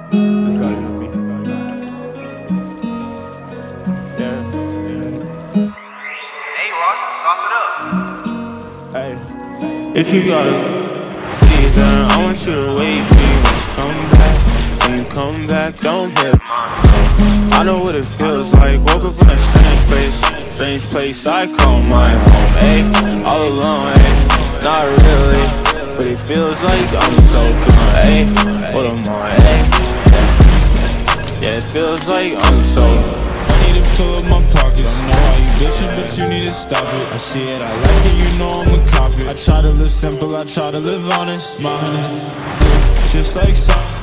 If you gotta leave, then I want you to wait for you when you come back. When you come back, don't hit my phone. I know what it feels like, woke up in a strange place I call my home, ayy. All alone, ayy, not really, but it feels like I'm so gone, ayy. What am I, ayy? Yeah, it feels like I'm so I need to fill up my pockets. I know how you bitchin', but you need to stop it. I see it, I like it, you know I'm a copy. I try to live simple, I try to live honest. My honey, just like some